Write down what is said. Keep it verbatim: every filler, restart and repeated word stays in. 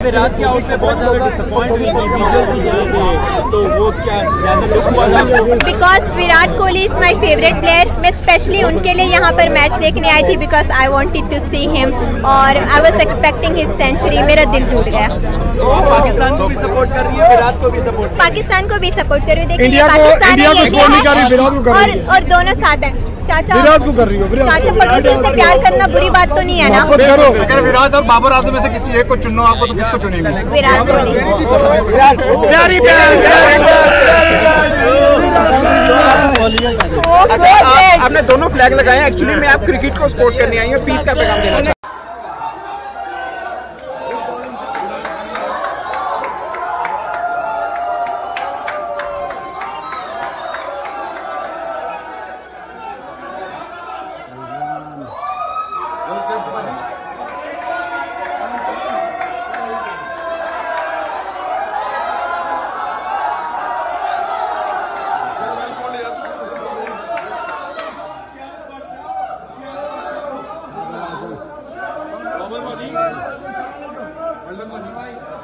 विराट के आउट में बहुत ज्यादा डिसअपॉइंट हुई थी, विजुअल भी चले गए, तो वो क्या ज्यादा दुख हुआ था? Because Virat Kohli is my favourite player. मैं स्पेशली उनके लिए यहाँ पर मैच देखने आई थी because I wanted to see him और I was expecting his century. मेरा दिल टूट गया। तो आप पाकिस्तान को भी सपोर्ट कर रही है, विराट को भी सपोर्ट? पाकिस्तान को भी सपोर्ट कर रही हूँ। देखिए इंडिया को इंडिया को सपोर्ट नहीं कर रही, विराट को कर और रही है। और दोनों साथ हैं। चाचा विराट को कर रही हो? चाचा पड़ोसियों से प्यार करना बुरी बात तो नहीं है ना? करो। अगर विराट और बाबर आजम में से किसी एक को चुनना आपको तो किसको चुनेंगे? विराट कोहली। प्यारी प्यार। अच्छा, आप, आपने दोनों फ्लैग लगाए हैं। एक्चुअली में आप क्रिकेट को सपोर्ट करने आई हैं, पीस का पैगाम देना चाहते हैं। Well done, Bhaji.